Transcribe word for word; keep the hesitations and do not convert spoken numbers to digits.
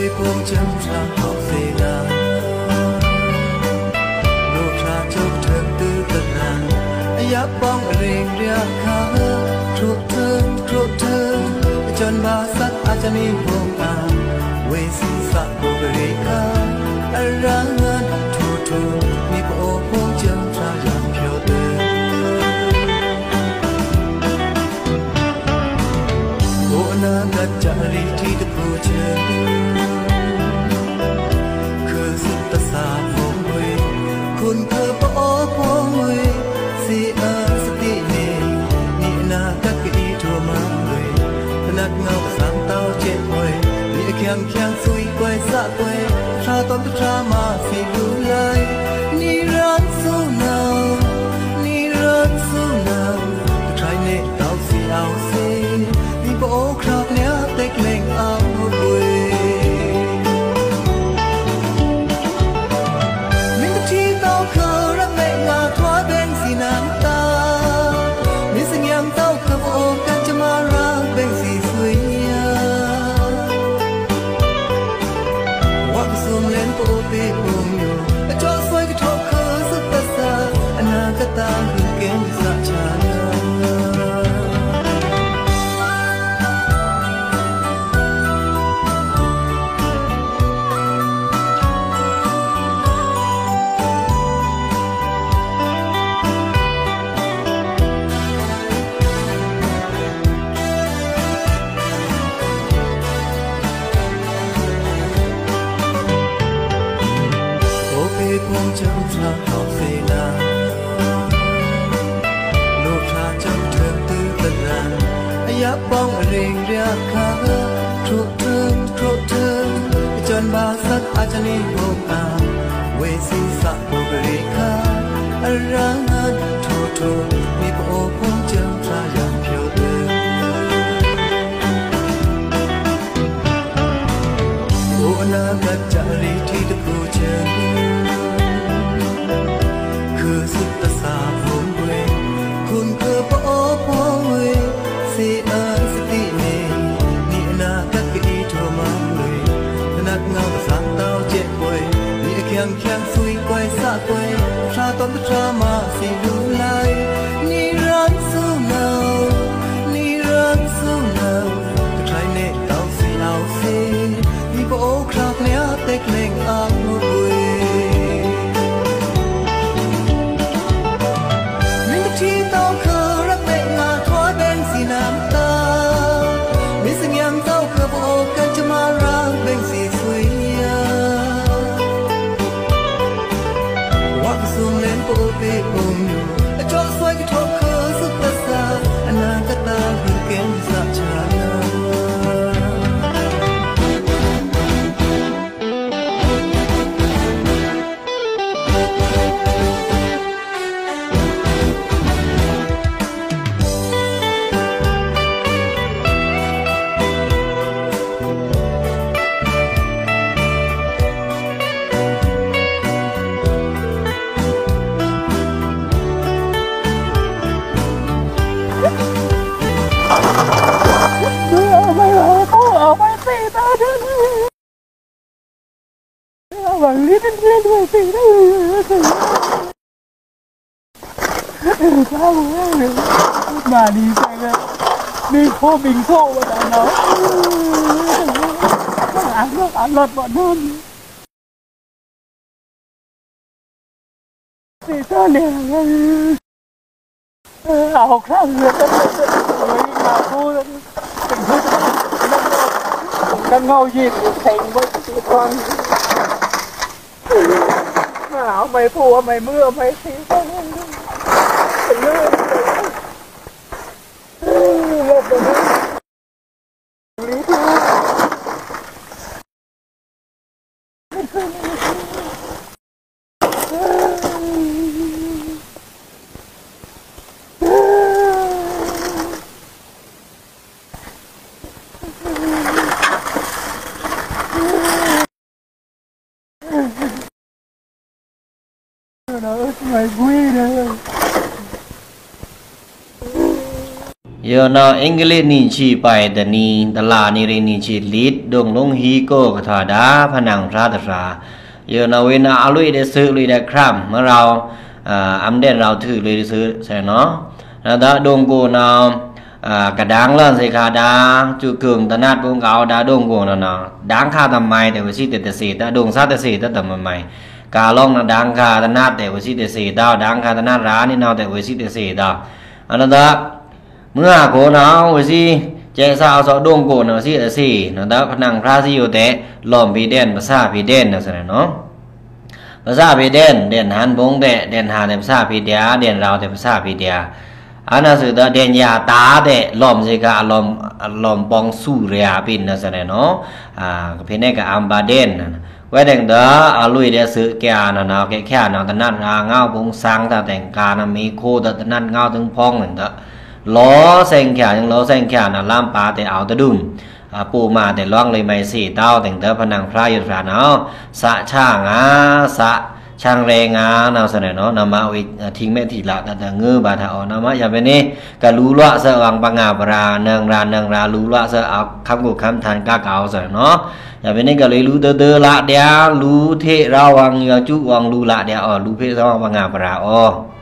buông chân ra học về là lúc ra chốc thơm tư tận ràng giáp bóng rình riêng khá thuộc thơm thuộc thơm chân ba sắc aja ni buông à quê xin sắc bộ về ca ra ngân thu thu mi bộ buông chân ra làm phiêu tư bộ na gật chả đi thi được bộ chân khờ sức ta xa vòng quêคุณเธอปอพวงเวสีอาสติเนนี่นากักกีทัวมาเวพนักเงาสามเต้าเจ็ดเวนี่เคียงเคียงซุยกวยสะกวยชาตอมตรามาสีดูไลนี่รักสู้นาวนี่รักสู้นาวใครเนเต้าสีเอาสีนี่โบครอบเนี้ยเต็กเล่งเอาเวตามคือเกณฑ์สัจจาโอเปพงจำทราหอบเวลายับป้องเรียงเรียกขาทุกเทิงทุกเทิงจนบาสักอาจจะนิยมอาเวสีสักบุริคารังอันทุกทุกมีโอพงเจิมพระยามเพียวเดินโอนากัจจารีที่ตะปูเชิญคือสุดตาสาพงเวคุณคือปอพงเวสีอาสติเนนี่นากักกีทัวมาเวพนักเงาสามเต้าเจ็ดเวนี่เคียงเคียงซุยกวยสะกวยชาตอมตรามาสีดูไลนี่รักสู้นาวนี่รักสู้นาวใครเนเต้าสีเอาสีนี่โบครอบเนี้ยเต็กเล่งเอาเวหวังลิ้นเล่นด้วยสิได้เลยสิเออเจ้าเลยมาดีใจเลยมีโคบิงโคมาแต่เนาะอ่านอ่านรถบ่นอนสิเจ้าเนี่ยเออเอาครั้งเดียวก็เลยมาพูดเป็นพูดกันเงาหยิบแข่งบนตีทองเอาไม่พูดไม่เมื่อไม่สีก็เลื่อนเลื่อนเลื่อนไปเลยรีบ yo no English ni chi pai da ni da la ni ri ni chi lead dong long hi ko ka tha da phanang ra da ra yo no we na a lui de su lui de kram ma rao am den rao thu lui de su sai no na da dong ko na cả đáng lên gì cả đáng chú cường ta nát cũng gạo đã đông của nó nó đáng kha tầm mày để với sĩ để sĩ ta đông sát để sĩ ta tầm mày cả long là đáng kha ta nát để với sĩ để sĩ tao đáng kha ta nát rá nên nào để với sĩ để sĩ tao anh đó mưa của nó với sĩ chạy sao sao đông của nó sĩ để sĩ nó đó phần năng ra gì thế lòm bị đen và xa bị đen là sao nó và xa bị đen đèn hàn bóng để đèn hàn để xa bị đá đèn rào để xa bị đá anh là sự đó đèn nhà tá để lòm gì cả lòm lòm bong su ria pin là sao này nó à cái này cả am ba đen quay đèn đó à lui để sự kia nó nó cái kia nó tận nát ngao bung sang ta đèn cà nó mi khô ta tận nát ngao từng phong này đó ló sen kia những ló sen kia nó làm pa để áo ta đun àปูมาแต่ล่องเลยไม่สี่เต้าแต่งเต้าพนังพระยุทธาเนาะสะช่างอ่ะสะช่างแรงงานเอาเสนอเนาะนำมาวิทิ้งแม่ทีละแต่เงือบาทเอานำมาอย่าไปนี่ก็รู้ละเสวังปังงาปราเนืองราเนืองรารู้ละเสเอาคำกูคำทานก้าเก่าเสนอเนาะอย่าไปนี่ก็เลยรู้เตอๆละเดียวรู้เทเราวังยาจุวังรู้ละเดียวอ๋อรู้เพศสวังปังงาปราอ๋อ